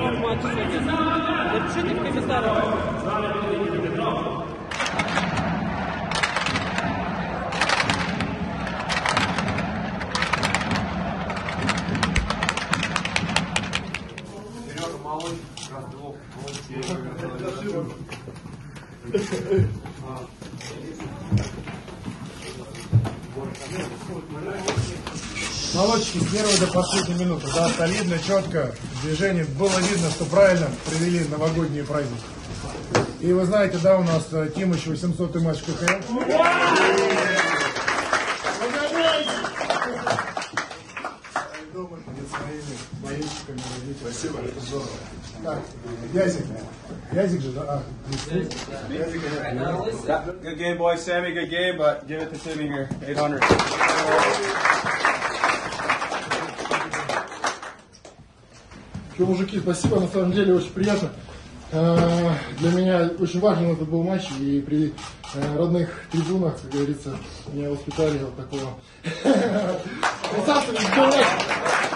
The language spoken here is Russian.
ваш матч сегодня? Напишите в комментариях. Молодчики с первой до последней минуты, да, солидно, четко, движение, было видно, что правильно провели новогодние праздники. И вы знаете, да, у нас Тимыч 800-й матч в КХЛ. Дома перед своими болельщиками, родителями. Спасибо, это здорово. Так, Язик же, да? Good game, boys. Sammy, good game, but give it to Timmy here. 800. Что, мужики, спасибо, на самом деле очень приятно. Для меня очень важен этот был матч, и при родных трибунах, как говорится, меня воспитали вот такого красавца.